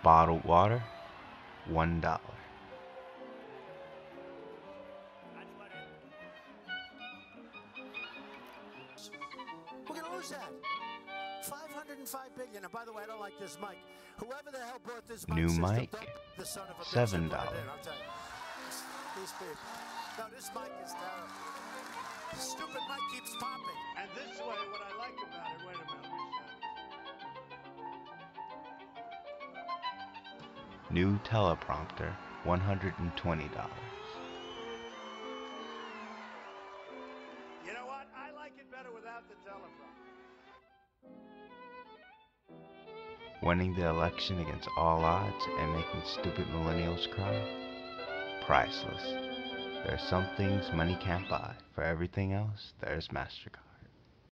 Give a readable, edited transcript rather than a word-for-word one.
Bottled water, $1. We're gonna lose that. 505 billion. And by the way, I don't like this mic. Whoever the hell bought this mic New system, mic, the son of a bitch $7. that put it in, I'll tell you. These people. No, this mic is terrible. The stupid mic keeps popping. And this way, what I like about it, wait a minute, New teleprompter, $120. you know what? I like it better without the telephone. Winning the election against all odds and making stupid millennials cry? Priceless. There are some things money can't buy. For everything else, there's MasterCard.